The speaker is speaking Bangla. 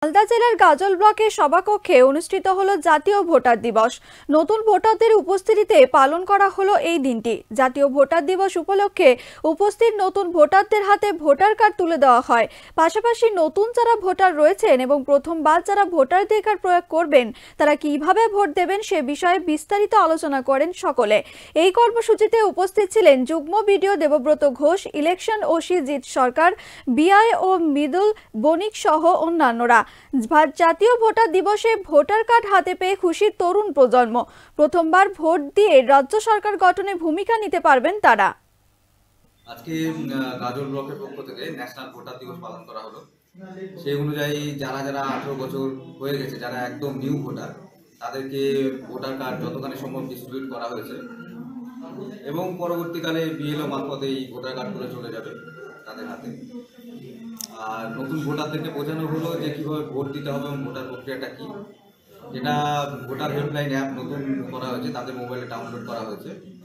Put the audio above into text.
মালদা জেলার গাজল ব্লকের সভাকক্ষে অনুষ্ঠিত হলো জাতীয় ভোটার দিবস। নতুন ভোটারদের উপস্থিতিতে পালন করা হলো এই দিনটি। জাতীয় ভোটার দিবস উপলক্ষে উপস্থিত নতুন ভোটারদের হাতে ভোটার কার্ড তুলে দেওয়া হয়। পাশাপাশি নতুন যারা ভোটার রয়েছেন এবং প্রথমবার যারা ভোটাধিকার প্রয়োগ করবেন তারা কিভাবে ভোট দেবেন সে বিষয়ে বিস্তারিত আলোচনা করেন সকলে। এই কর্মসূচিতে উপস্থিত ছিলেন যুগ্ম BDO Debabrata Ghosh, election OC Jit Sarkar, BI ও মৃদুল বণিক সহ অন্যান্যরা। জাতীয় ভোটার দিবসে ভোটার কার্ড হাতে পেয়ে খুশি তরুণ প্রজন্ম। প্রথমবার ভোট দিয়ে রাজ্য সরকার গঠনে ভূমিকা নিতে পারবেন তারা। আজকে গাজল ব্লকের পক্ষ থেকে ন্যাশনাল ভোটার দিবস পালন করা হলো। সেই অনুযায়ী যারা 18 বছর হয়ে গেছে, যারা একদম নিউ ভোটার, তাদেরকে ভোটার কার্ড যতখানি সম্ভব ডিস্ট্রিবিউট করা হয়েছে এবং পরবর্তীকালে বিএলও মারফতে এই ভোটার কার্ডগুলো চলে যাবে তাদের হাতে। আর নতুন ভোটারদেরকে বোঝানো হলো যে কীভাবে ভোট দিতে হবে এবং ভোটার প্রক্রিয়াটা কী। যেটা ভোটার হেল্পলাইন অ্যাপ নতুন করা হয়েছে, তাদের মোবাইলে ডাউনলোড করা হয়েছে।